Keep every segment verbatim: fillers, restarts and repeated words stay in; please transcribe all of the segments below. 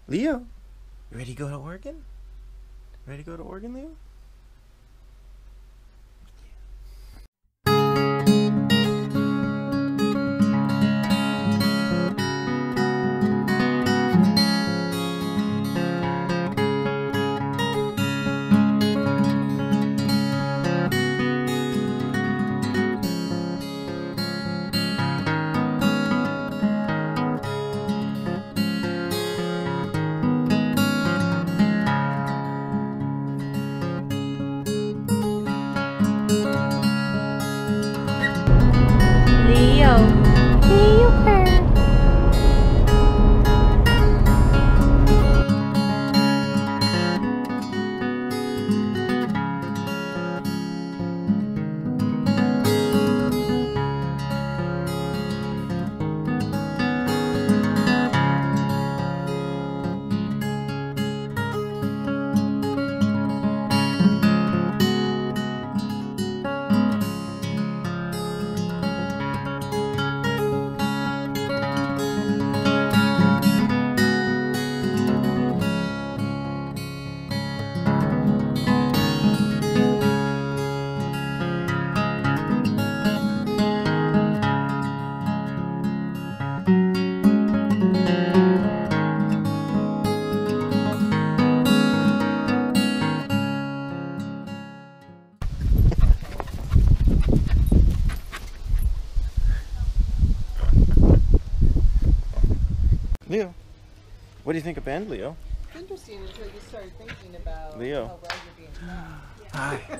Leo, you ready to go to Oregon? Ready to go to Oregon, Leo? Leo, Leo purr. Leo, what do you think of Ben, Leo? It's interesting until you start thinking about Leo. how well you're being taught. Hi.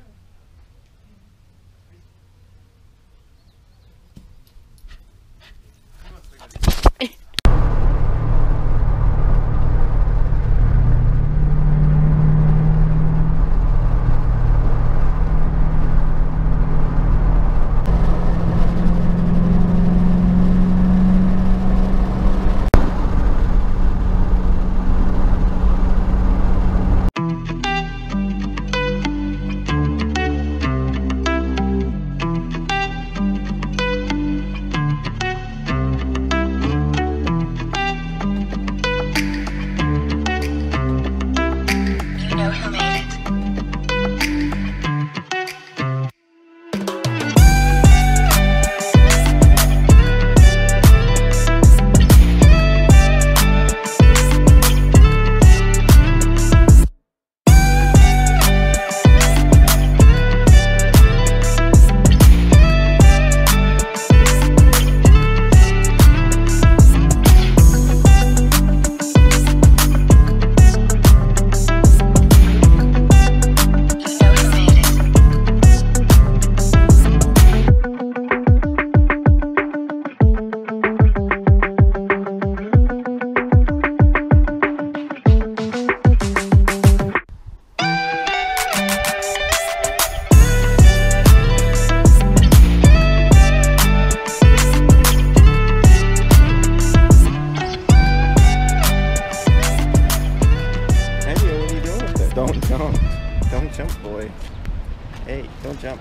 Don't jump. Don't jump, boy. Hey, don't jump.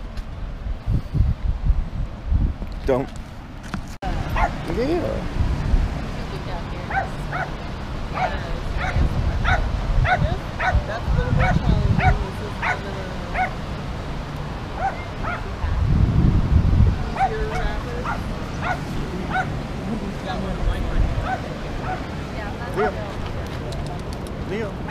Don't. Yeah. That's a little more challenging. This is a little easier rapid. That one might Leo. Leo.